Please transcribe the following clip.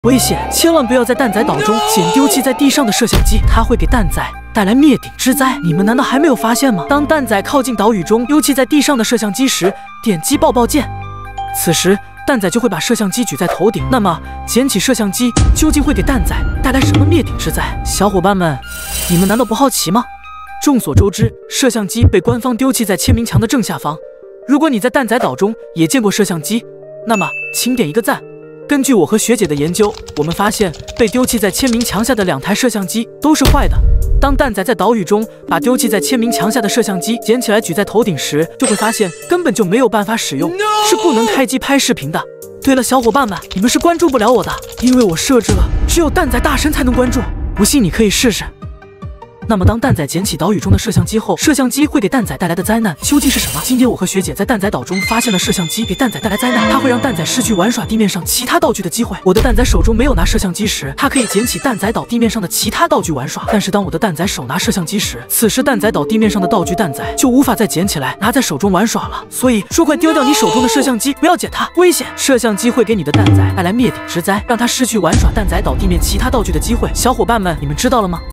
危险！千万不要在蛋仔岛中捡丢弃在地上的摄像机，它会给蛋仔带来灭顶之灾。你们难道还没有发现吗？当蛋仔靠近岛屿中丢弃在地上的摄像机时，点击爆爆键，此时蛋仔就会把摄像机举在头顶。那么，捡起摄像机究竟会给蛋仔带来什么灭顶之灾？小伙伴们，你们难道不好奇吗？众所周知，摄像机被官方丢弃在签名墙的正下方。如果你在蛋仔岛中也见过摄像机，那么请点一个赞。根据我和学姐的研究，我们发现被丢弃在签名墙下的2台摄像机都是坏的。当蛋仔在岛屿中把丢弃在签名墙下的摄像机捡起来举在头顶时，就会发现根本就没有办法使用，是不能开机拍视频的。对了，小伙伴们，你们是关注不了我的，因为我设置了只有蛋仔大神才能关注，不信你可以试试。那么当蛋仔捡起岛屿中的摄像机后，摄像机会给蛋仔带来的灾难究竟是什么？今天我和学姐在蛋仔岛中发现了摄像机给蛋仔带来灾难，它会让蛋仔失去玩耍地面上其他道具的机会。我的蛋仔手中没有拿摄像机时，它可以捡起蛋仔岛地面上的其他道具玩耍，但是当我的蛋仔手拿摄像机时，此时蛋仔岛地面上的道具蛋仔就无法再捡起来拿在手中玩耍了。所以说，快丢掉你手中的摄像机，不要捡它，危险！摄像机会给你的蛋仔带来灭顶之灾，让它失去玩耍蛋仔岛地面其他道具的机会。小伙伴们，你们知道了吗？